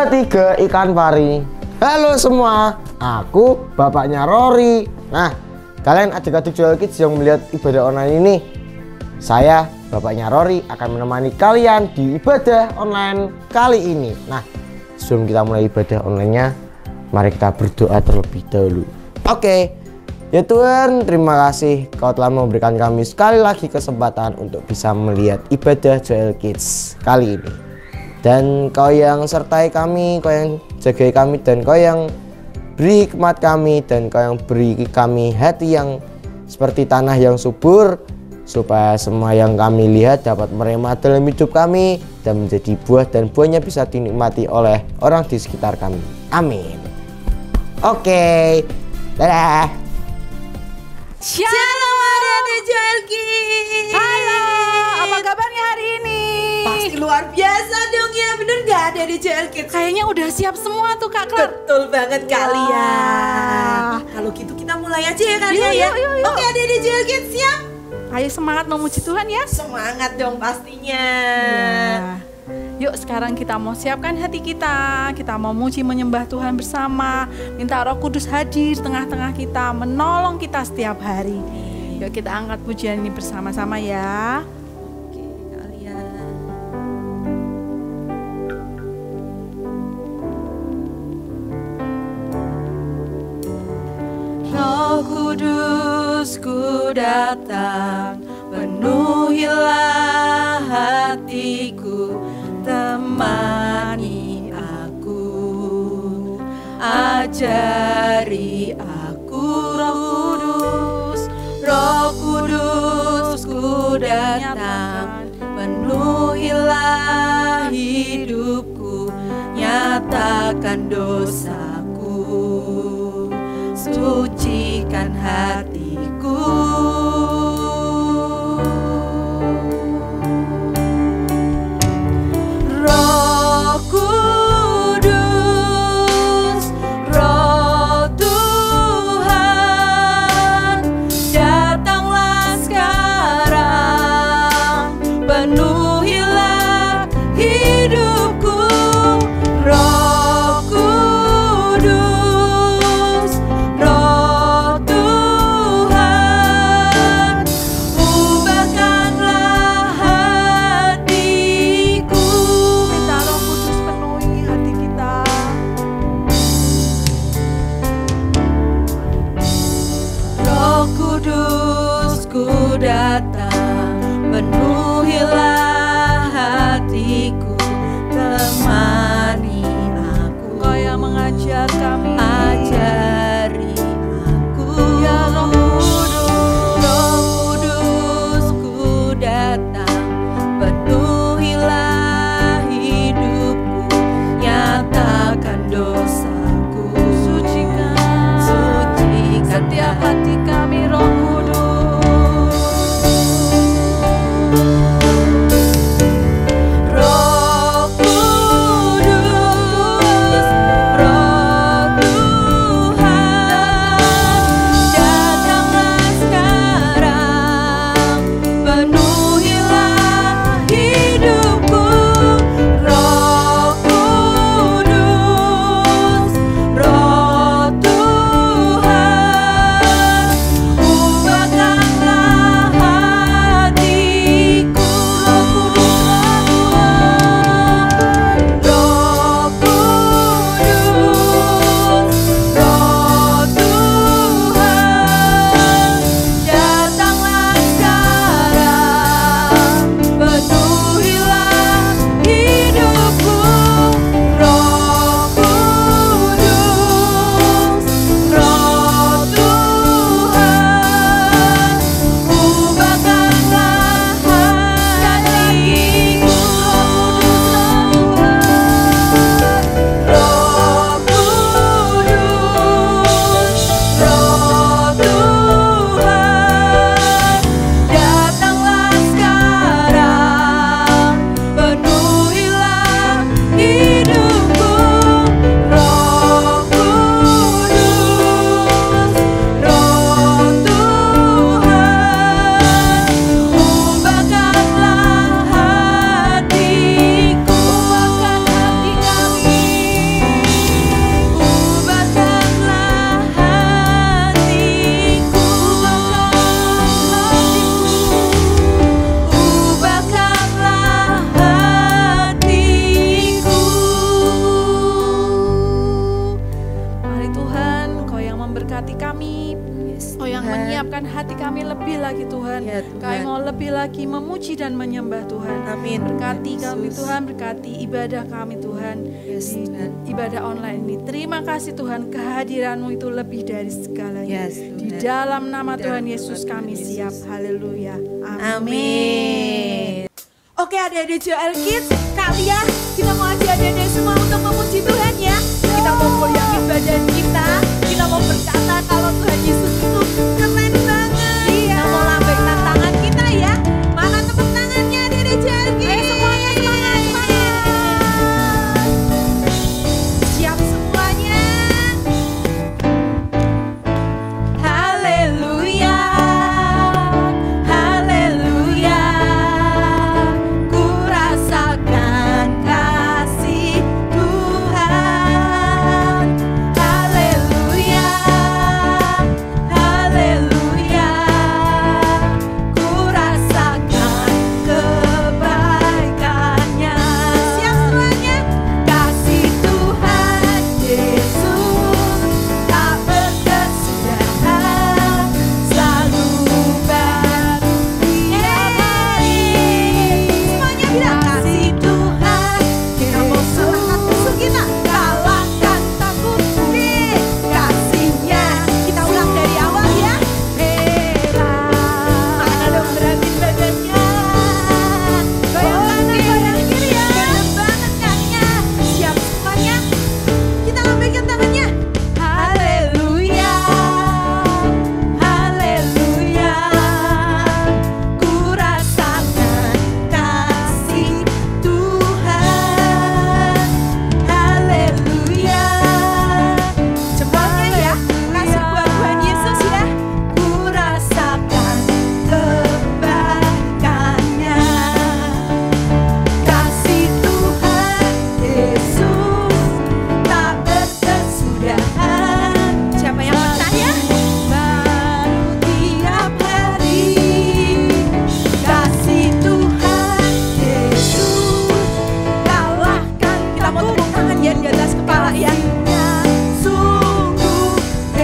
3 ikan pari. Halo semua, aku bapaknya Rory. Nah, kalian adik-adik Joel Kids yang melihat ibadah online ini, saya bapaknya Rory akan menemani kalian di ibadah online kali ini. Nah, sebelum kita mulai ibadah online-nya, mari kita berdoa terlebih dahulu. Oke, ya Tuhan, terima kasih Kau telah memberikan kami sekali lagi kesempatan untuk bisa melihat ibadah Joel Kids kali ini. Dan Kau yang sertai kami, Kau yang jagai kami, dan Kau yang beri hikmat kami, dan Kau yang beri kami hati yang seperti tanah yang subur, supaya semua yang kami lihat dapat meremah dalam hidup kami dan menjadi buah, dan buahnya bisa dinikmati oleh orang di sekitar kami. Amin. Oke, dadah. Shalom adik-adik Joel Kids. Halo, apa kabarnya hari ini? Pasti luar biasa dong ya, bener gak adik-adik Joel Kids? Kayaknya udah siap semua tuh Kak Klar. Betul banget kalian. Kalau gitu kita mulai aja ya kalian ya. Yuk. Oke adik-adik Joel Kids, siap? Ayo semangat memuji Tuhan ya. Semangat dong pastinya. Ya. Yuk sekarang kita mau siapkan hati kita. Kita mau muji menyembah Tuhan bersama. Minta Roh Kudus hadir tengah-tengah kita, menolong kita setiap hari. Yuk kita angkat pujian ini bersama-sama ya. Oke kalian. Roh Kudus ku datang, penuhilah hatiku, temani aku, ajari aku. Roh Kudus ku datang, penuhilah hidupku, nyatakan dosaku, sucikan hatiku. Roh Kudus, Roh Tuhan, datanglah sekarang, penuhilah hidupku. Roh Kudus, Roh Tuhan, ubahkanlah hatiku. Minta Roh Kudus penuhi hati kita. Roh Kudus ku datang, penuhilah hatiku, temani aku. Kau yang mengajar kami, ajari aku. Ya Roh Kudus ku datang, penuhilah hidupku, nyatakan dosaku, sucikan setiap hati kami. Roh Kudus, Roh Kudus, Roh Tuhan, datanglah sekarang, penuhilah hidupku. Roh Kudus, Roh Tuhan, memberkati kami. Oh, yang menyiapkan hati kami lebih lagi Tuhan. Ya, Tuhan. Kami mau lebih lagi memuji dan menyembah Tuhan. Amin. Berkati kami Yesus. Tuhan, berkati ibadah kami Tuhan. Yes, Di Tuhan. ibadah online ini. Terima kasih Tuhan, kehadiran-Mu itu lebih dari segalanya. Yes, Tuhan. Di dalam nama Di dalam Tuhan nama Yesus Tuhan kami Yesus. siap. Haleluya. Amin. Oke, adik-adik JOL Kids, kalian kita mau ajak adik-adik semua untuk memuji Tuhan ya. Kita mau goyangin badan kita mau berkata kalau Tuhan Yesus itu keren banget. Kita mau lambaikan tangan kita ya. Mana tepuk tangannya adik-adik JOL Kids? Ayo semuanya semangat, semangat. Siap semuanya. Haleluya. Haleluya. Ku rasakan kasih Tuhan. Haleluya. Haleluya. Ku rasakan kebaikannya. Siap semuanya. Kasih Tuhan Yesus tak berkesudahan, selalu baru tiap hari. Semuanya bilang kasih Tuhan. Kita mau serahkan musuh kita, kalahkan takutku. Kasihnya kita ulang dari awal ya. Mana dong beratin badannya. Goyang kanan, goyang kiri ya. Keren banget kannya. Siap semuanya. Kita lambaikan tangannya. Haleluya. Haleluya. Ku rasakan kasih Tuhan. Haleluya. Cepatnya ya. Kasih buat Tuhan Yesus ya. Ku rasakan kebaikannya. Kasih Tuhan Yesus tak berkesudahan. Siapa yang percaya? Baru tiap hari. Kasih Tuhan Yesus kalahkan. Kita mau tepuk tangan ya di atas kepala ya. Sungguh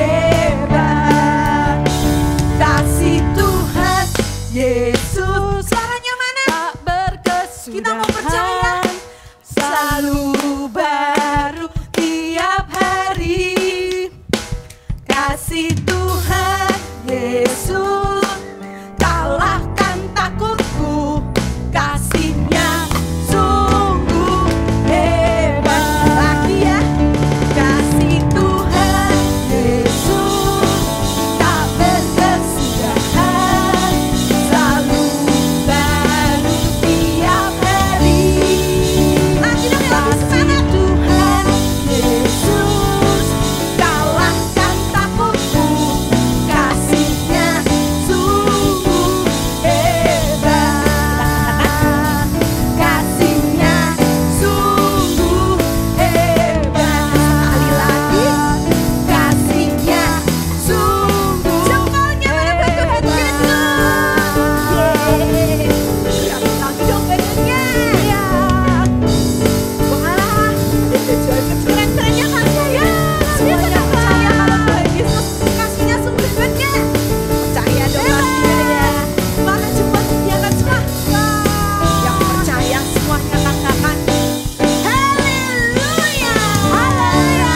hebat. Kasih Tuhan Yesus. Suaranya mana? Tak berkesudahan. Kita mau percaya. Selalu baru tiap hari. Kasih Tuhan Yesus kalahkan takutku. Kasihnya sungguh hebat. Lagi ya. Kasih Tuhan Yesus tak berkesudahan, selalu baru tiap hari. Lagi dong yang lebih semangat. Tuhan Yesus kalahkan takutku. Kasihnya sungguh hebat. Kasihnya sungguh hebat. Sekali lagi. Kasihnya sungguh. Jempolnya mana buat Tuhan Yesus. Gerakin lagi dong badannya. Wah, keren-kerennya kalian ya. Semuanya percaya kalau Tuhan Yesus kasihnya sungguh hebatnya. Percaya dong pastinya ya. Mana cepat diangkat semua. Yang percaya semuanya katakan haleluya. Haleluya.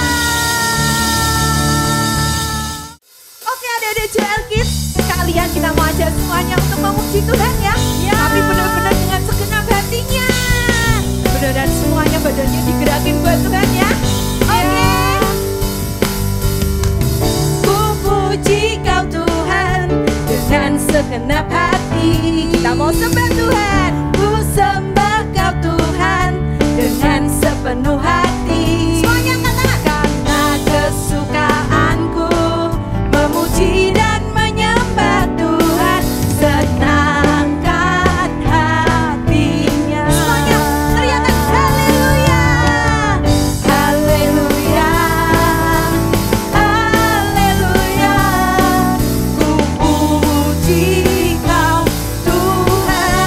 Oke adik-adik JOL Kids, kalian kita mau ajak semuanya untuk memuji Tuhan ya. Tapi benar-benar dengan segenap hatinya. Benar-benar semuanya badannya digerakin buat Tuhan ya. Oke. Ku puji Kau Tuhan dengan segenap hati. Kita mau sembah Tuhan. Ku sembah Kau Tuhan dengan sepenuh hati. Semuanya katakan. Karena kesukaanku memuji dan menyembah Tuhan, senangkan hatinya. Semuanya teriakan haleluya. Haleluya. Haleluya. Ku puji Kau Tuhan.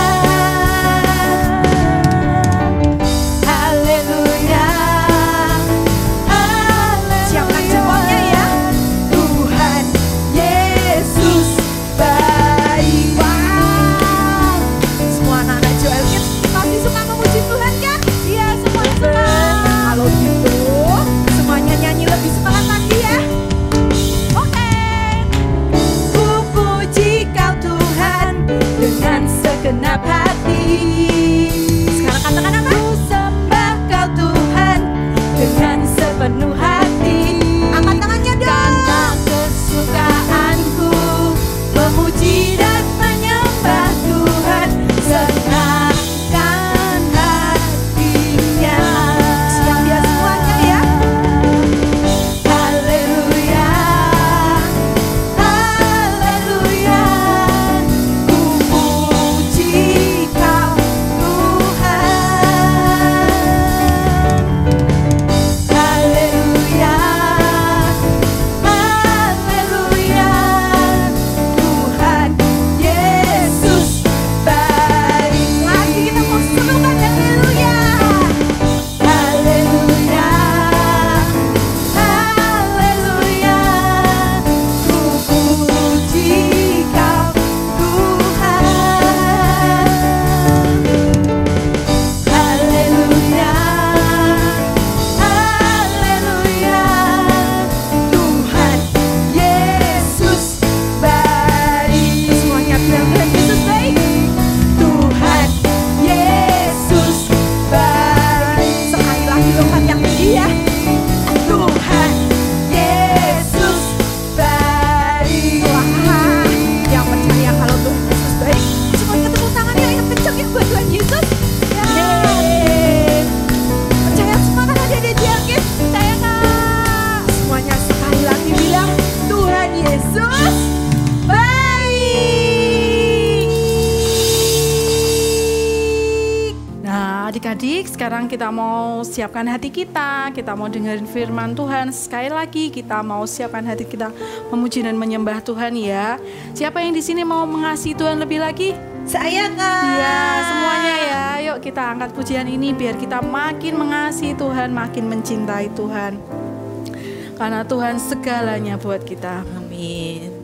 adik-adik, sekarang kita mau siapkan hati kita mau dengerin firman Tuhan. Sekali lagi kita mau siapkan hati kita memuji dan menyembah Tuhan ya. Siapa yang di sini mau mengasihi Tuhan lebih lagi? Saya Kak. Ya, semuanya ya. Yuk kita angkat pujian ini biar kita makin mengasihi Tuhan, makin mencintai Tuhan. Karena Tuhan segalanya buat kita. Amin.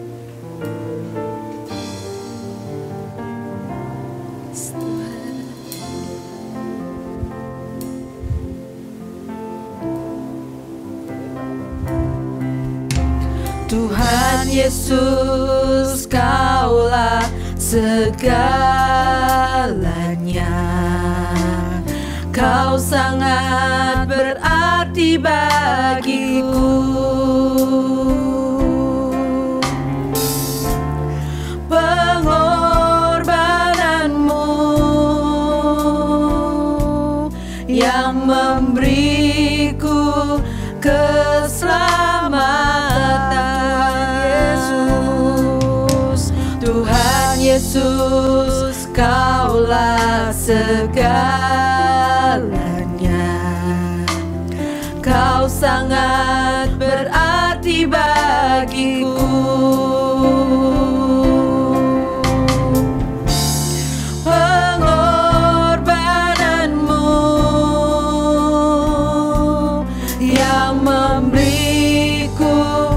Tuhan Yesus, Kaulah segalanya. Kau sangat berarti bagiku. Pengorbananmu yang memberiku keselamatan. Yesus, Kaulah segalanya. Kau sangat berarti bagiku. Pengorbananmu yang memberiku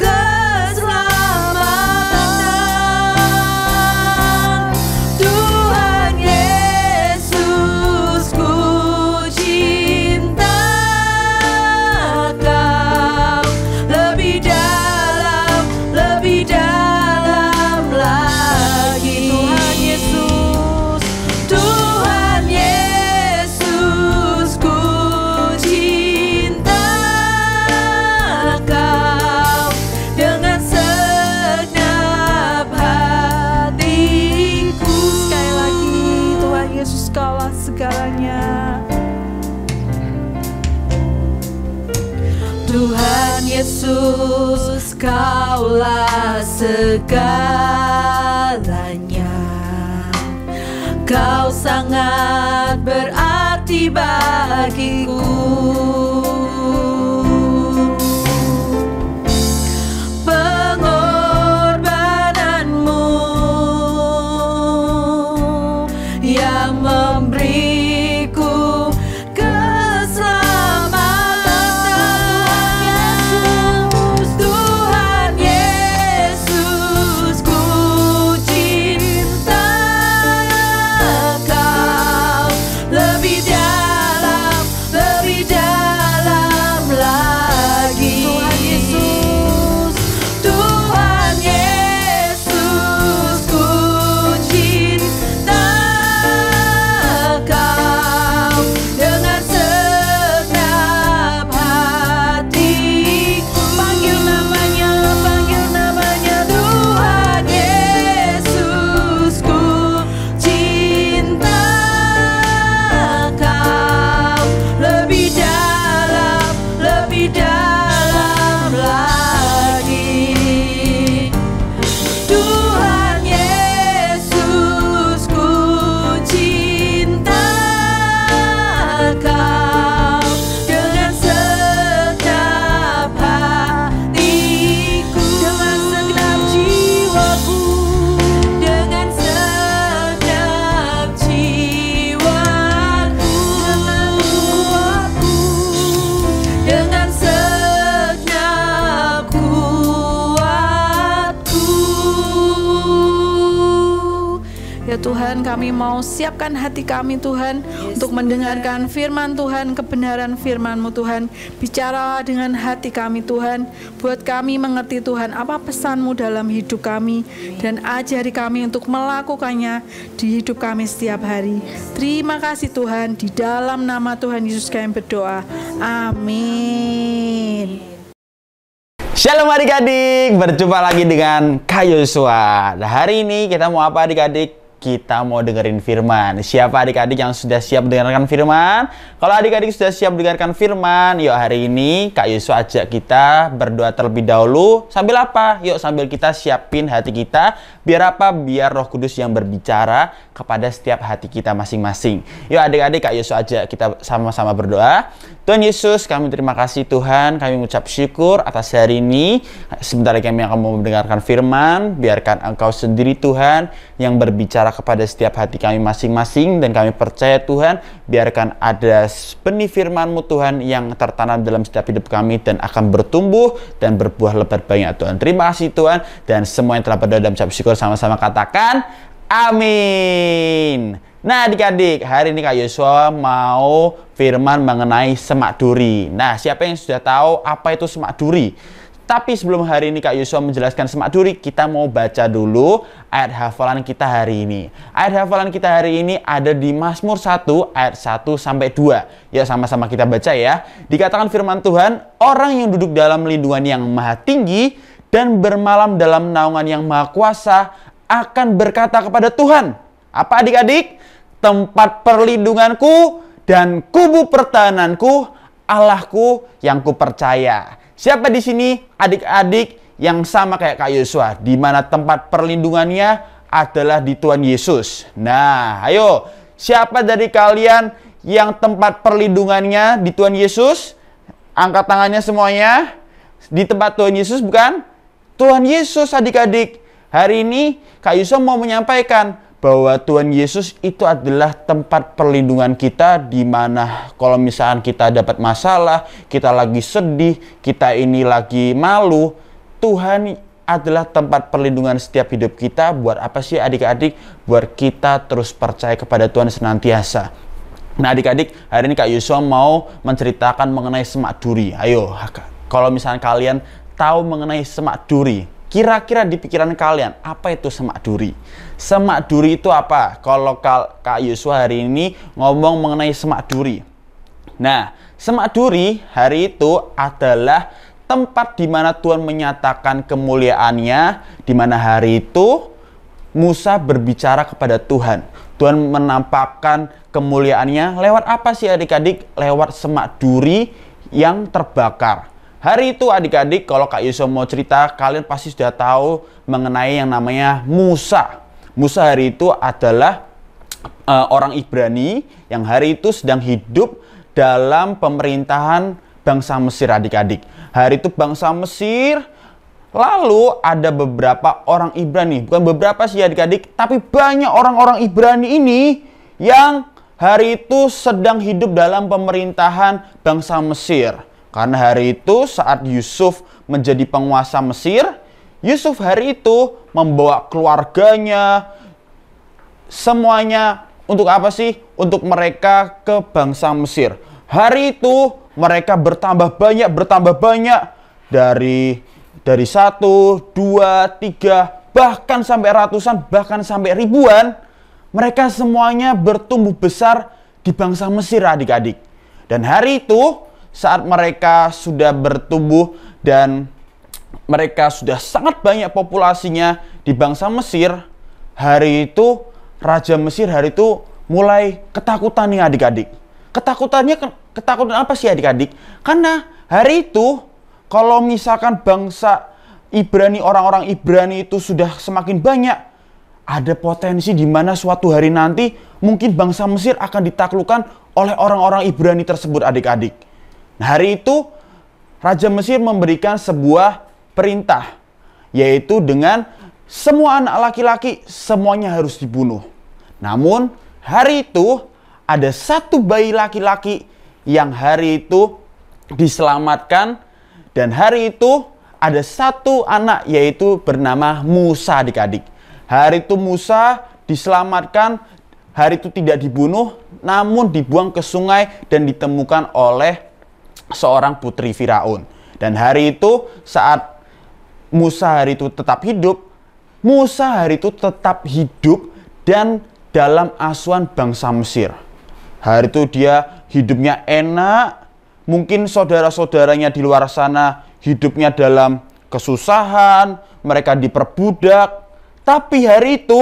Yesus, Kaulah segalanya. Kau sangat berarti bagiku. Pengorbananmu yang memberiku Tuhan, kami mau siapkan hati kami Tuhan, untuk mendengarkan firman Tuhan, kebenaran firman-Mu Tuhan. Bicaralah dengan hati kami Tuhan, buat kami mengerti Tuhan apa pesan-Mu dalam hidup kami, dan ajari kami untuk melakukannya di hidup kami setiap hari. Terima kasih Tuhan, di dalam nama Tuhan Yesus kami berdoa. Amin. Shalom adik-adik, berjumpa lagi dengan Kak Yosua. Nah, hari ini kita mau apa adik-adik? kita mau dengerin firman. Siapa adik-adik yang sudah siap mendengarkan firman? Kalau adik-adik sudah siap mendengarkan firman, yuk hari ini Kak Yosua ajak kita berdoa terlebih dahulu. Sambil apa? Yuk sambil kita siapin hati kita. Biar apa? Biar Roh Kudus yang berbicara kepada setiap hati kita masing-masing. Yuk adik-adik, Kak Yosua ajak kita sama-sama berdoa. Tuhan Yesus, kami terima kasih Tuhan. Kami mengucap syukur atas hari ini. Sebentar lagi kami akan mau mendengarkan firman. Biarkan Engkau sendiri Tuhan yang berbicara kepada setiap hati kami masing-masing, dan kami percaya Tuhan, biarkan ada benih firman-Mu Tuhan yang tertanam dalam setiap hidup kami dan akan bertumbuh dan berbuah lebat banyak Tuhan. Terima kasih Tuhan, dan semua yang telah berdoa dan mengucap syukur sama-sama katakan amin. Nah adik-adik, hari ini Kak Yosua mau firman mengenai semak duri. Nah, siapa yang sudah tahu apa itu semak duri? Tapi sebelum hari ini Kak Yosua menjelaskan semak duri, kita mau baca dulu ayat hafalan kita hari ini. Ayat hafalan kita hari ini ada di Mazmur 1 ayat 1 sampai 2. Ya, sama-sama kita baca ya. Dikatakan firman Tuhan, orang yang duduk dalam lindungan yang maha tinggi dan bermalam dalam naungan yang maha kuasa akan berkata kepada Tuhan. Apa adik-adik? Tempat perlindunganku dan kubu pertahananku, Allahku yang kupercaya. Siapa di sini adik-adik yang sama kayak Kak Yosua, di mana tempat perlindungannya adalah di Tuhan Yesus? Nah, ayo, siapa dari kalian yang tempat perlindungannya di Tuhan Yesus? Angkat tangannya semuanya. Di tempat Tuhan Yesus bukan? Tuhan Yesus adik-adik. Hari ini Kak Yosua mau menyampaikan bahwa Tuhan Yesus itu adalah tempat perlindungan kita, di mana kalau misalkan kita dapat masalah, kita lagi sedih, kita ini lagi malu, Tuhan adalah tempat perlindungan setiap hidup kita. Buat apa sih adik-adik? Buat kita terus percaya kepada Tuhan senantiasa. Nah adik-adik, hari ini Kak Yosua mau menceritakan mengenai semak duri. Ayo, kalau misalkan kalian tahu mengenai semak duri, kira-kira di pikiran kalian, apa itu semak duri? Semak duri itu apa? Kalau Kak Yosua hari ini ngomong mengenai semak duri. Nah, semak duri hari itu adalah tempat di mana Tuhan menyatakan kemuliaannya, di mana hari itu Musa berbicara kepada Tuhan. Tuhan menampakkan kemuliaannya lewat apa sih adik-adik? Lewat semak duri yang terbakar. Hari itu adik-adik, kalau Kak Yosua mau cerita, kalian pasti sudah tahu mengenai yang namanya Musa. Musa hari itu adalah orang Ibrani yang hari itu sedang hidup dalam pemerintahan bangsa Mesir adik-adik. Hari itu bangsa Mesir, lalu ada beberapa orang Ibrani. Bukan beberapa sih adik-adik, tapi banyak orang-orang Ibrani ini yang hari itu sedang hidup dalam pemerintahan bangsa Mesir. Karena hari itu saat Yusuf menjadi penguasa Mesir, Yusuf hari itu membawa keluarganya, semuanya untuk apa sih? Untuk mereka ke bangsa Mesir. Hari itu mereka bertambah banyak dari 1, 2, 3, bahkan sampai ratusan, bahkan sampai ribuan. Mereka semuanya bertumbuh besar di bangsa Mesir adik-adik. Dan hari itu saat mereka sudah bertumbuh dan mereka sudah sangat banyak populasinya di bangsa Mesir, hari itu Raja Mesir hari itu mulai ketakutan nih adik-adik. Ketakutan apa sih adik-adik? Karena hari itu kalau misalkan bangsa Ibrani, orang-orang Ibrani itu sudah semakin banyak, ada potensi di mana suatu hari nanti mungkin bangsa Mesir akan ditaklukkan oleh orang-orang Ibrani tersebut adik-adik. Nah, hari itu Raja Mesir memberikan sebuah perintah, yaitu dengan semua anak laki-laki semuanya harus dibunuh. Namun hari itu ada satu bayi laki-laki yang hari itu diselamatkan, dan hari itu ada satu anak yaitu bernama Musa adik-adik. Hari itu Musa diselamatkan, hari itu tidak dibunuh, namun dibuang ke sungai dan ditemukan oleh seorang putri Firaun. Dan hari itu saat Musa hari itu tetap hidup, Musa hari itu tetap hidup dan dalam asuhan bangsa Mesir. Hari itu dia hidupnya enak. Mungkin saudara-saudaranya di luar sana hidupnya dalam kesusahan, mereka diperbudak. Tapi hari itu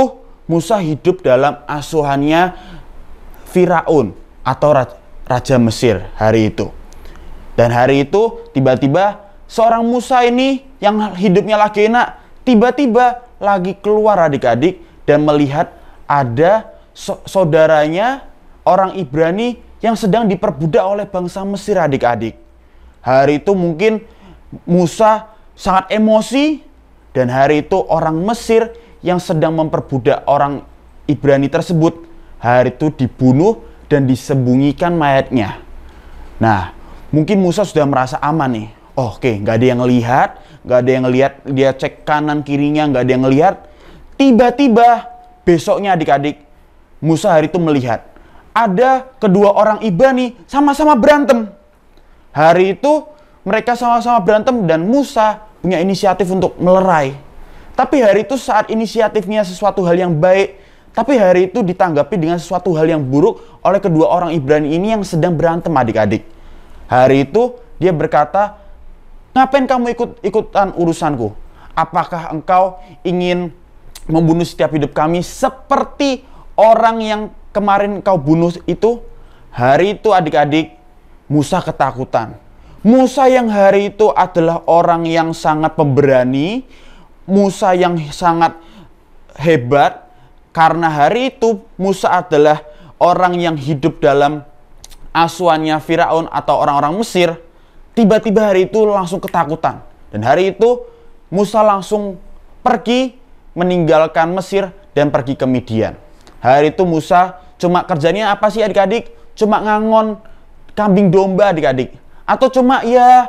Musa hidup dalam asuhannya Firaun atau Raja Mesir hari itu. Dan hari itu tiba-tiba seorang Musa ini yang hidupnya lagi enak, tiba-tiba lagi keluar adik-adik dan melihat ada saudaranya orang Ibrani yang sedang diperbudak oleh bangsa Mesir adik-adik. Hari itu mungkin Musa sangat emosi dan hari itu orang Mesir yang sedang memperbudak orang Ibrani tersebut hari itu dibunuh dan disembunyikan mayatnya. Nah, mungkin Musa sudah merasa aman nih. Oh, oke, nggak ada yang lihat, dia cek kanan kirinya, nggak ada yang lihat. Tiba-tiba besoknya adik-adik, Musa hari itu melihat ada kedua orang Ibrani sama-sama berantem. Hari itu mereka sama-sama berantem dan Musa punya inisiatif untuk melerai. Tapi hari itu saat inisiatifnya sesuatu hal yang baik, tapi hari itu ditanggapi dengan sesuatu hal yang buruk oleh kedua orang Ibrani ini yang sedang berantem adik-adik. Hari itu dia berkata, ngapain kamu ikutan urusanku? Apakah engkau ingin membunuh setiap hidup kami seperti orang yang kemarin kau bunuh itu? Hari itu adik-adik, Musa ketakutan. Musa yang hari itu adalah orang yang sangat pemberani, Musa yang sangat hebat, karena hari itu Musa adalah orang yang hidup dalam asuhannya Firaun atau orang-orang Mesir. Tiba-tiba hari itu langsung ketakutan. Dan hari itu Musa langsung pergi meninggalkan Mesir dan pergi ke Midian. Hari itu Musa cuma kerjanya apa sih adik-adik? Cuma ngangon kambing domba adik-adik. Atau cuma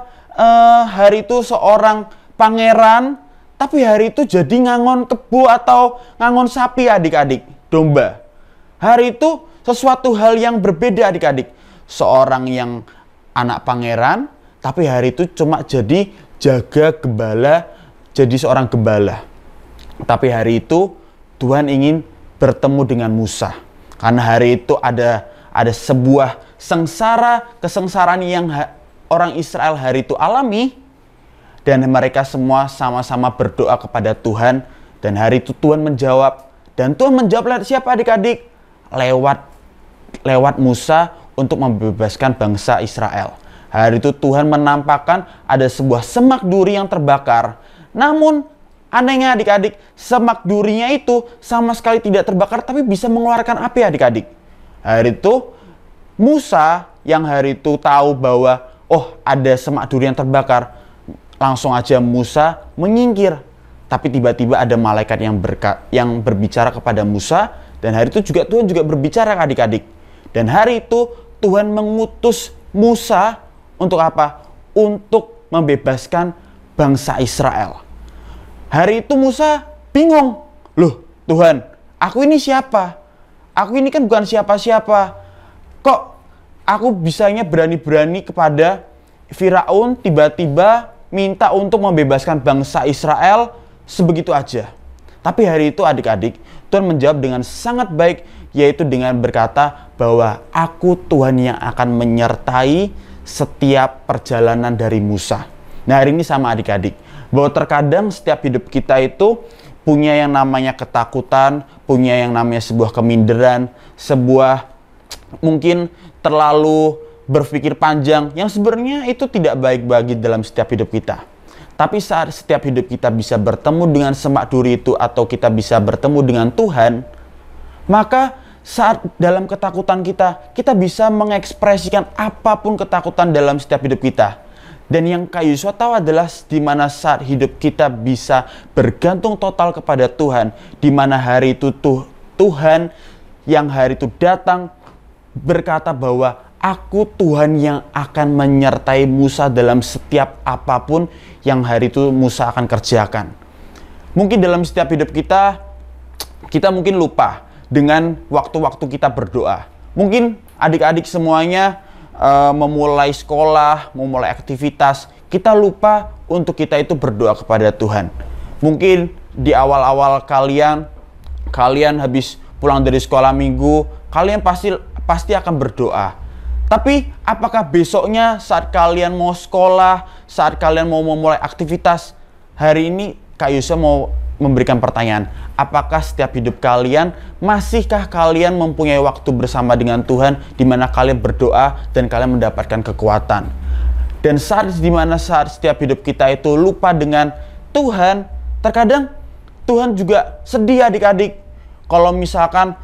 hari itu seorang pangeran, tapi hari itu jadi ngangon kebo atau ngangon sapi adik-adik, domba. Hari itu sesuatu hal yang berbeda adik-adik. Seorang yang anak pangeran, tapi hari itu cuma jadi jaga gembala, jadi seorang gembala. Tapi hari itu Tuhan ingin bertemu dengan Musa. Karena hari itu ada sebuah kesengsaraan yang orang Israel hari itu alami. Dan mereka semua sama-sama berdoa kepada Tuhan. Dan hari itu Tuhan menjawab. Dan Tuhan menjawab lewat siapa adik-adik? Lewat Musa untuk membebaskan bangsa Israel. Hari itu Tuhan menampakkan ada sebuah semak duri yang terbakar. Namun anehnya adik-adik, semak durinya itu sama sekali tidak terbakar tapi bisa mengeluarkan api adik-adik. Hari itu Musa yang hari itu tahu bahwa ada semak duri yang terbakar, langsung aja Musa menyingkir. Tapi tiba-tiba ada malaikat yang berbicara kepada Musa. Dan hari itu juga Tuhan juga berbicara adik-adik. Dan hari itu Tuhan mengutus Musa untuk apa? Untuk membebaskan bangsa Israel. Hari itu Musa bingung. Loh Tuhan, aku ini siapa? Aku ini kan bukan siapa-siapa. Kok aku bisanya berani-berani kepada Firaun tiba-tiba minta untuk membebaskan bangsa Israel sebegitu aja. Tapi hari itu adik-adik, Tuhan menjawab dengan sangat baik, yaitu dengan berkata bahwa aku Tuhan yang akan menyertai setiap perjalanan dari Musa. Nah hari ini sama adik-adik, bahwa terkadang setiap hidup kita itu punya yang namanya ketakutan, punya yang namanya sebuah keminderan, sebuah mungkin terlalu berpikir panjang yang sebenarnya itu tidak baik bagi dalam setiap hidup kita. Tapi saat setiap hidup kita bisa bertemu dengan semak duri itu atau kita bisa bertemu dengan Tuhan, maka saat dalam ketakutan kita bisa mengekspresikan apapun ketakutan dalam setiap hidup kita. Dan yang Kak Yusua tahu adalah di mana saat hidup kita bisa bergantung total kepada Tuhan, di mana hari itu Tuhan yang hari itu datang berkata bahwa aku Tuhan yang akan menyertai Musa dalam setiap apapun yang hari itu Musa akan kerjakan. Mungkin dalam setiap hidup kita mungkin lupa dengan waktu-waktu kita berdoa. Mungkin adik-adik semuanya memulai sekolah, memulai aktivitas, kita lupa untuk kita itu berdoa kepada Tuhan. Mungkin di awal-awal kalian habis pulang dari sekolah minggu, kalian pasti akan berdoa. Tapi apakah besoknya saat kalian mau sekolah, saat kalian mau memulai aktivitas, hari ini Kak Yusuf mau memberikan pertanyaan, apakah setiap hidup kalian, masihkah kalian mempunyai waktu bersama dengan Tuhan di mana kalian berdoa dan kalian mendapatkan kekuatan? Dan saat setiap hidup kita itu lupa dengan Tuhan, terkadang Tuhan juga sedih adik-adik. Kalau misalkan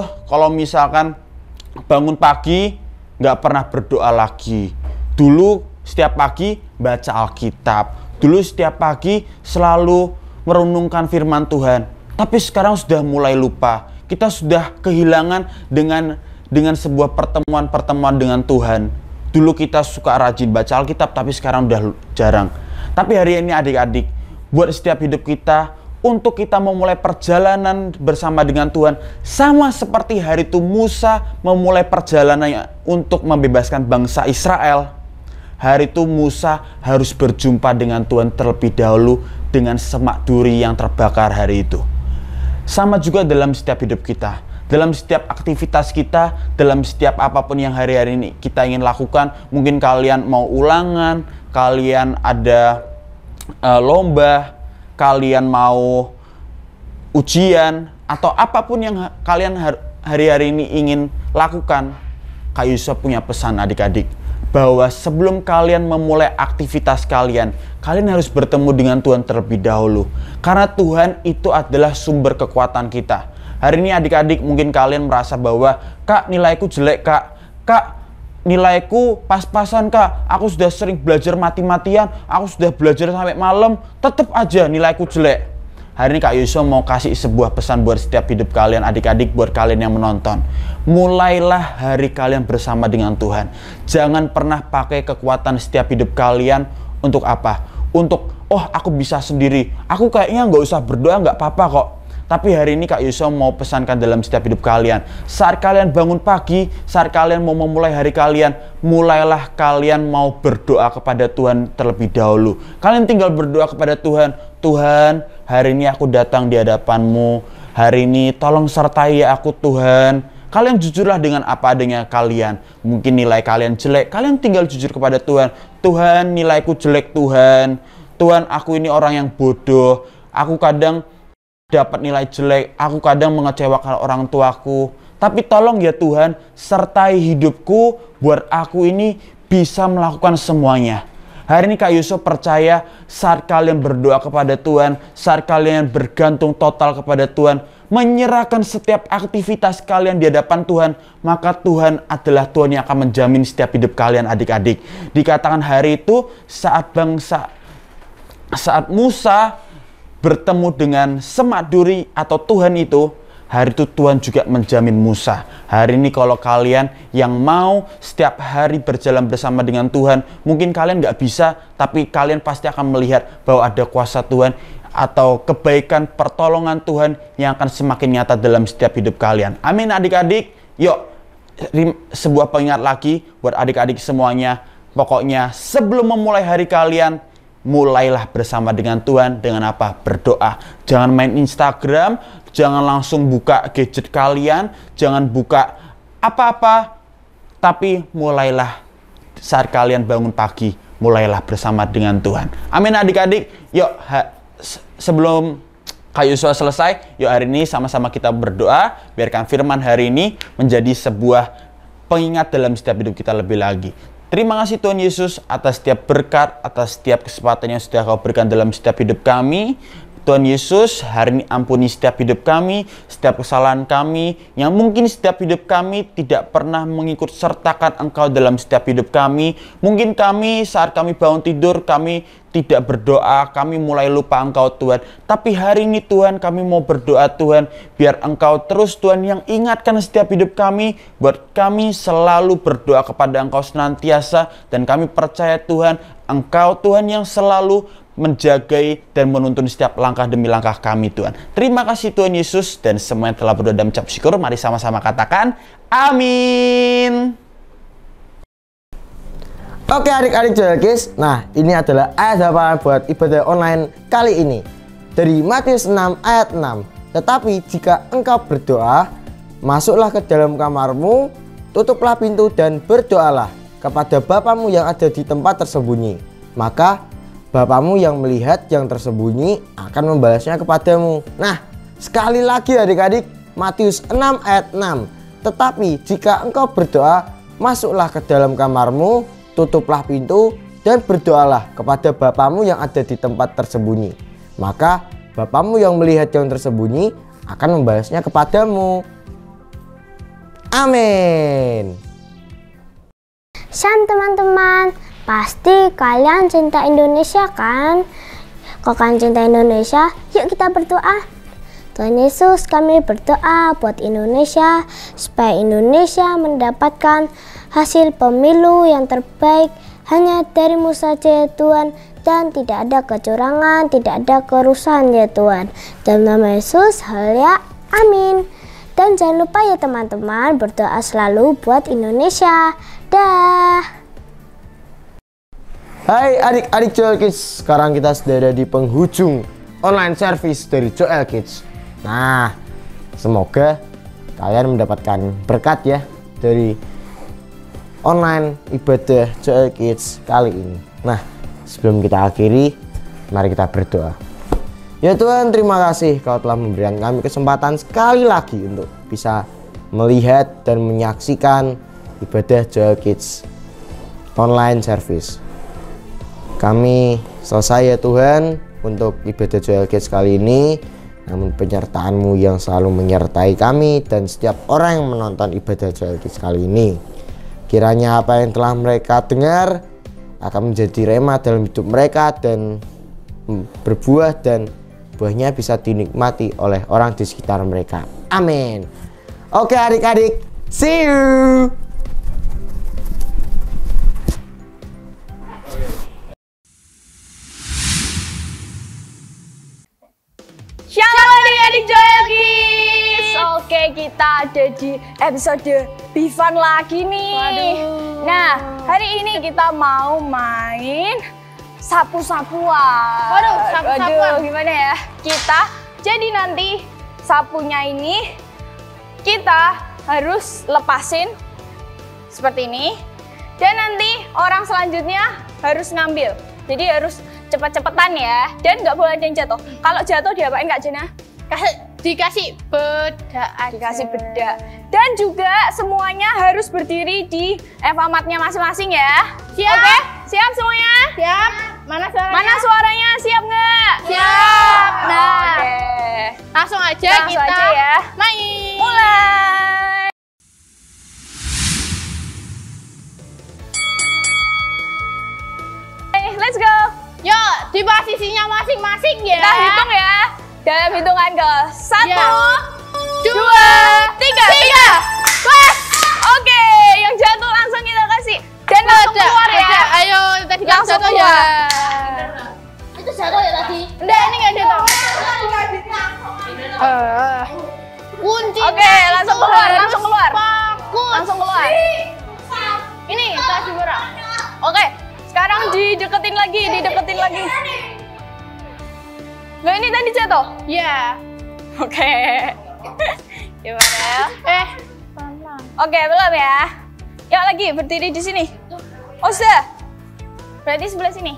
bangun pagi nggak pernah berdoa lagi. Dulu setiap pagi baca Alkitab. Dulu setiap pagi selalu merenungkan firman Tuhan. Tapi sekarang sudah mulai lupa. Kita sudah kehilangan dengan sebuah pertemuan dengan Tuhan. Dulu kita suka rajin baca Alkitab, tapi sekarang udah jarang. Tapi hari ini adik-adik, buat setiap hidup kita, untuk kita memulai perjalanan bersama dengan Tuhan, sama seperti hari itu Musa memulai perjalanannya untuk membebaskan bangsa Israel. Hari itu Musa harus berjumpa dengan Tuhan terlebih dahulu dengan semak duri yang terbakar hari itu. Sama juga dalam setiap hidup kita, dalam setiap aktivitas kita, dalam setiap apapun yang hari-hari ini kita ingin lakukan. Mungkin kalian mau ulangan, kalian ada lomba, kalian mau ujian, atau apapun yang kalian hari-hari ini ingin lakukan. Kak Yusuf punya pesan adik-adik, bahwa sebelum kalian memulai aktivitas kalian harus bertemu dengan Tuhan terlebih dahulu. Karena Tuhan itu adalah sumber kekuatan kita. Hari ini adik-adik mungkin kalian merasa bahwa, Kak, nilaiku jelek, Kak, nilaiku pas-pasan, Kak. Aku sudah sering belajar mati-matian, aku sudah belajar sampai malam, tetap aja nilaiku jelek. Hari ini Kak Yusuf mau kasih sebuah pesan buat setiap hidup kalian adik-adik, buat kalian yang menonton. Mulailah hari kalian bersama dengan Tuhan. Jangan pernah pakai kekuatan setiap hidup kalian untuk apa? Untuk, aku bisa sendiri, aku kayaknya nggak usah berdoa, nggak apa-apa kok. Tapi hari ini Kak Yusuf mau pesankan dalam setiap hidup kalian. Saat kalian bangun pagi, saat kalian mau memulai hari kalian, mulailah kalian mau berdoa kepada Tuhan terlebih dahulu. Kalian tinggal berdoa kepada Tuhan. Tuhan, hari ini aku datang di hadapan-Mu. Hari ini tolong sertai aku Tuhan. Kalian jujurlah dengan apa adanya kalian. Mungkin nilai kalian jelek, kalian tinggal jujur kepada Tuhan. Tuhan, nilaiku jelek Tuhan. Tuhan, aku ini orang yang bodoh. Aku kadang dapat nilai jelek, aku kadang mengecewakan orang tuaku. Tapi tolong ya Tuhan, sertai hidupku buat aku ini bisa melakukan semuanya. Hari ini Kak Yusuf percaya saat kalian berdoa kepada Tuhan, saat kalian bergantung total kepada Tuhan, menyerahkan setiap aktivitas kalian di hadapan Tuhan, maka Tuhan adalah Tuhan yang akan menjamin setiap hidup kalian adik-adik. Dikatakan hari itu saat Musa bertemu dengan semak duri atau Tuhan itu, hari itu Tuhan juga menjamin Musa. Hari ini kalau kalian yang mau setiap hari berjalan bersama dengan Tuhan, mungkin kalian nggak bisa, tapi kalian pasti akan melihat bahwa ada kuasa Tuhan atau kebaikan pertolongan Tuhan yang akan semakin nyata dalam setiap hidup kalian. Amin adik-adik. Yuk, sebuah pengingat lagi buat adik-adik semuanya. Pokoknya sebelum memulai hari kalian, mulailah bersama dengan Tuhan dengan apa? Berdoa. Jangan main Instagram, jangan langsung buka gadget kalian, jangan buka apa-apa, tapi mulailah saat kalian bangun pagi, mulailah bersama dengan Tuhan. Amin adik-adik. Yuk, sebelum Kak Yusuf selesai, yuk hari ini sama-sama kita berdoa, biarkan firman hari ini menjadi sebuah pengingat dalam setiap hidup kita lebih lagi. Terima kasih Tuhan Yesus atas setiap berkat, atas setiap kesempatan yang sudah Kau berikan dalam setiap hidup kami. Tuhan Yesus, hari ini ampuni setiap hidup kami, setiap kesalahan kami, yang mungkin setiap hidup kami tidak pernah mengikut sertakan Engkau dalam setiap hidup kami. Mungkin kami saat kami bangun tidur, kami tidak berdoa, kami mulai lupa Engkau Tuhan. Tapi hari ini Tuhan, kami mau berdoa Tuhan, biar Engkau terus Tuhan yang ingatkan setiap hidup kami, buat kami selalu berdoa kepada Engkau senantiasa, dan kami percaya Tuhan, Engkau Tuhan yang selalu menjagai dan menuntun setiap langkah demi langkah kami Tuhan. Terima kasih Tuhan Yesus, dan semua yang telah berdoa dan mengucap syukur, mari sama-sama katakan amin. Oke adik-adik Joel Kids, nah ini adalah ayat hafalan buat ibadah online kali ini dari Matius 6 ayat 6. Tetapi jika engkau berdoa, masuklah ke dalam kamarmu, tutuplah pintu dan berdoalah kepada Bapamu yang ada di tempat tersembunyi. Maka Bapamu yang melihat yang tersembunyi akan membalasnya kepadamu. Nah, sekali lagi adik-adik, Matius 6 ayat 6. Tetapi jika engkau berdoa, masuklah ke dalam kamarmu, tutuplah pintu, dan berdoalah kepada Bapamu yang ada di tempat tersembunyi. Maka Bapamu yang melihat yang tersembunyi akan membalasnya kepadamu. Amin. Shalom teman-teman, pasti kalian cinta Indonesia kan? Kalau kalian cinta Indonesia, yuk kita berdoa. Tuhan Yesus, kami berdoa buat Indonesia supaya Indonesia mendapatkan hasil pemilu yang terbaik hanya dari-Mu saja ya Tuhan, dan tidak ada kecurangan, tidak ada kerusuhan ya Tuhan. Dalam nama Yesus, haleluya, amin. Dan jangan lupa ya teman-teman, berdoa selalu buat Indonesia. Dah. Hai adik-adik Joel Kids, sekarang kita sudah ada di penghujung online service dari Joel Kids. Nah, semoga kalian mendapatkan berkat ya dari online ibadah Joel Kids kali ini. Nah, sebelum kita akhiri, mari kita berdoa. Ya Tuhan, terima kasih Kau telah memberikan kami kesempatan sekali lagi untuk bisa melihat dan menyaksikan ibadah Joel Kids online service. Kami selesai ya Tuhan untuk ibadah Joel Kids kali ini. Namun penyertaan-Mu yang selalu menyertai kami dan setiap orang yang menonton ibadah Joel Kids kali ini. Kiranya apa yang telah mereka dengar akan menjadi rema dalam hidup mereka dan berbuah, dan buahnya bisa dinikmati oleh orang di sekitar mereka. Amin. Oke adik-adik, see you. Shalom adik-adik Joel Kids. Oke, kita ada di episode Bifan lagi nih. Waduh. Nah, hari ini kita mau main sapu-sapuan. Waduh, sapu-sapuan. Gimana ya? Jadi nanti sapunya ini kita harus lepasin seperti ini. Dan nanti orang selanjutnya harus ngambil. Jadi harus cepet-cepetan ya, dan nggak boleh ada yang jatuh. Kalau jatuh diapain Kak Jena? Dikasih bedak aja. Dikasih bedak. Dan juga semuanya harus berdiri di Evamatnya masing-masing ya. Siap. Oke, siap semuanya? Siap. Mana suaranya? Mana suaranya? Siap nggak? Siap. Nah, oke. Langsung aja Langsung kita aja ya. main. Mulai. Let's go. Yuk, di posisinya masing-masing ya. Kita hitung ya. Dalam hitungan ke 1, Ya. 2, 3. Wes. Oke, yang jatuh langsung kita kasih. Dan langsung keluar ya. Ada. Ayo, tadi kan Langsung jatuh keluar. ya. Itu jatuh ya tadi? Enggak, ini nggak jatuh. Kunci. Oke, langsung keluar, langsung keluar. Fokus. Langsung keluar. Ini kasih berat. Oke, sekarang dideketin lagi. Nggak, ini tadi jatuh. Ya. Oke. Gimana ya? Pelan-pelan. Oke, belum ya? Yuk lagi, berdiri di sini. Oh, sudah. Berarti sebelah sini.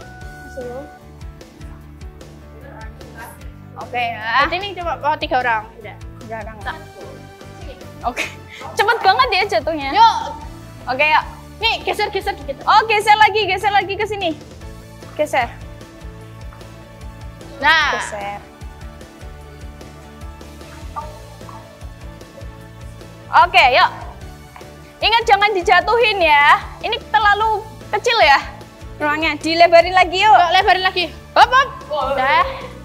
Oke ya. Berarti ini cuma 3 orang. Udah. Udah, enggak. Oke. Cepet banget ya jatuhnya. Yuk. Oke, yuk. Nih, geser dikit. Oh, geser lagi ke sini. Geser. Nah. Geser. Oke, yuk. Ingat jangan dijatuhin ya. Ini terlalu kecil ya ruangnya. Dilebarin lagi yuk. Yuk, lebarin lagi. Hop. Udah.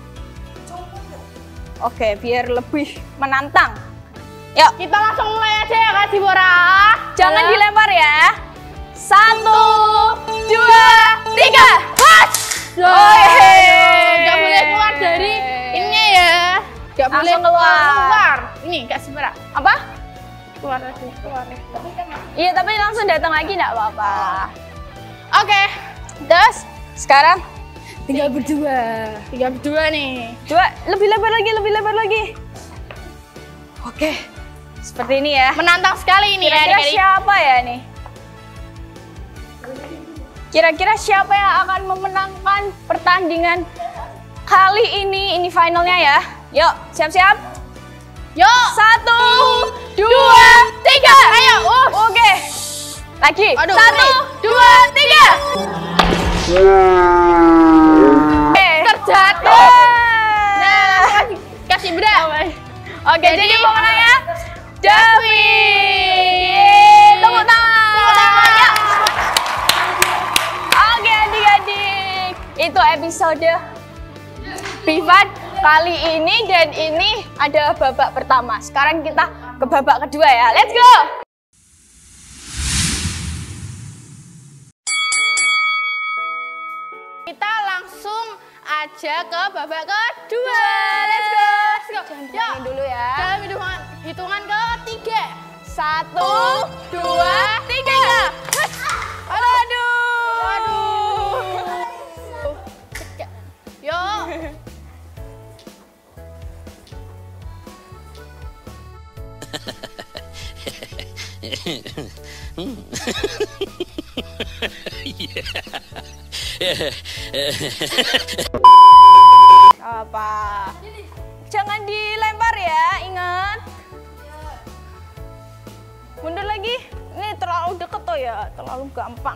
Oke, biar lebih menantang. Yuk. Kita langsung mulai aja ya Kak Dibora. Jangan Ya. dilempar ya. 1, 2, 3. Pas. Gak boleh keluar dari ininya ya. Gak boleh Langsung keluar. Ini Kak Dibora. Apa? Keluar lagi. Iya, tapi langsung datang lagi enggak apa-apa. Oke. Terus sekarang Tinggal berdua nih. lebih lebar lagi. Oke. Seperti ini ya. Menantang sekali ini ya Kira-kira adik-adik. siapa ya nih? Kira-kira siapa yang akan memenangkan pertandingan kali ini? Ini finalnya ya. Yuk, siap-siap. Yuk. 1, 2, 3. Ayo. Oke. Lagi. 1, 2, 3. Terjatuh. Nah, kasih beda. Oke, jadi pemenangnya David. Tepuk tangan. Yuk. Oke, adik-adik. Itu episode Bifan kali ini, dan ini adalah babak pertama. Sekarang kita ke babak kedua ya. Let's go. Kita langsung aja ke babak kedua. Let's go. Yuk dulu ya. Dalam hitungan ketiga. 1, 2, 3. Aduh. Yuk. Apa? Jangan dilempar ya, ingat. Mundur lagi. Ini terlalu deket tuh ya, terlalu gampang.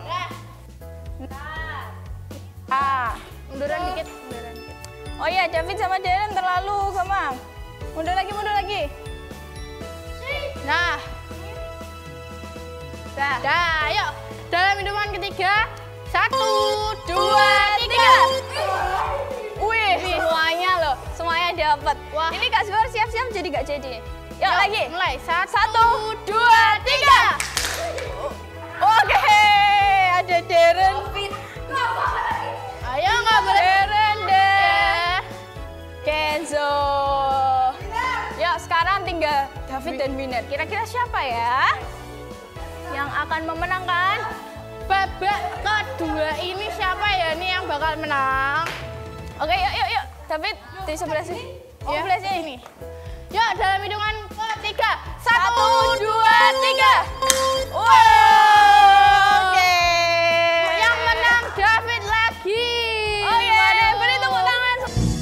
Munduran dikit. Oh iya, David sama Darren terlalu gampang. Mundur lagi, mundur lagi. Nah. Dah, yuk. Dalam hitungan ketiga. 1, 2, 3. Wih, semuanya loh, semuanya dapat. Wah. Ini Kak Zuhar siap-siap jadi gak jadi? Yuk lagi. Mulai. 1, 2, 3. Oke, ada Darren. Ayo, nggak boleh. Darren deh. Kenzo. Yuk, sekarang tinggal David dan Winner. Kira-kira siapa ya yang akan memenangkan Babak kedua ini siapa ya nih yang bakal menang? Oke, yuk. David di sebelah sini. Oh, Sebelah sini. Yuk, dalam hitungan ketiga. 1, 2, 3. Wow. Oke. Yang menang David lagi. Oke, beri tepuk tangan.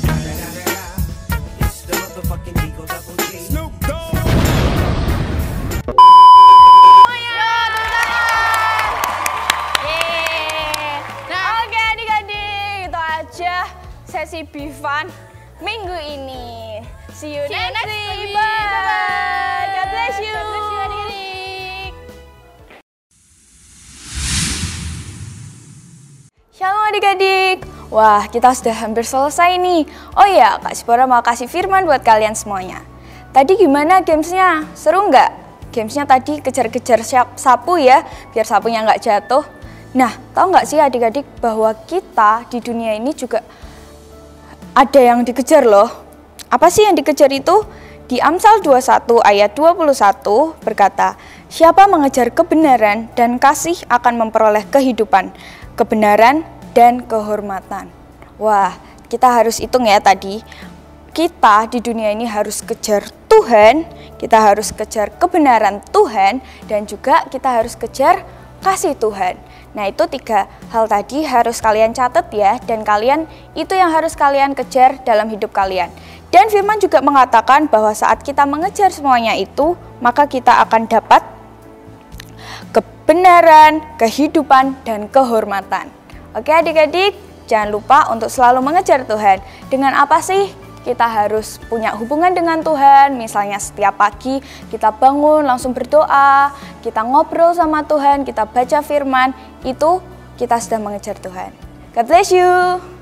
Oke, adik-adik, itu aja sesi Bifan minggu ini. See you next week. Bye. God bless you. adik-adik. Shalom adik-adik. Wah, kita sudah hampir selesai nih. Oh iya, Kak Sipora mau kasih firman buat kalian semuanya. Tadi gimana gamesnya? Seru nggak? Gamesnya tadi kejar-kejar sapu ya, biar sapunya nggak jatuh. Nah, tahu nggak sih adik-adik bahwa kita di dunia ini juga ada yang dikejar loh. Apa sih yang dikejar itu? Di Amsal 21 ayat 21 berkata, siapa mengejar kebenaran dan kasih akan memperoleh kehidupan, kebenaran dan kehormatan. Wah, kita harus hitung ya tadi. Kita di dunia ini harus kejar Tuhan, kita harus kejar kebenaran Tuhan, dan juga kita harus kejar kasih Tuhan. Nah, itu 3 hal tadi harus kalian catat ya, dan kalian itu yang harus kalian kejar dalam hidup kalian. Dan firman juga mengatakan bahwa saat kita mengejar semuanya itu, maka kita akan dapat kebenaran, kehidupan, dan kehormatan. Oke adik-adik, jangan lupa untuk selalu mengejar Tuhan. Dengan apa sih kita harus punya hubungan dengan Tuhan? Misalnya setiap pagi kita bangun langsung berdoa, kita ngobrol sama Tuhan, kita baca firman, itu kita sudah mengejar Tuhan. God bless you.